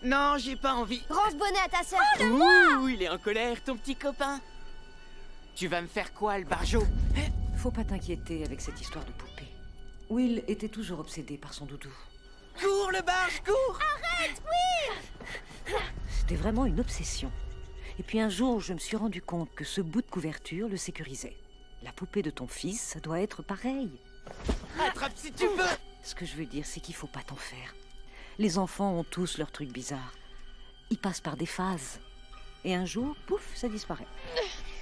Non, j'ai pas envie. Rends ce bonnet à ta sœur. Ouh, il est en colère, ton petit copain. Tu vas me faire quoi, le barjot? Faut pas t'inquiéter avec cette histoire de poupée. Will était toujours obsédé par son doudou. Cours, le barge, cours! C'était vraiment une obsession. Et puis un jour, je me suis rendu compte que ce bout de couverture le sécurisait. La poupée de ton fils, ça doit être pareil. Attrape si tu veux! Ce que je veux dire, c'est qu'il faut pas t'en faire. Les enfants ont tous leurs trucs bizarres. Ils passent par des phases. Et un jour, pouf, ça disparaît.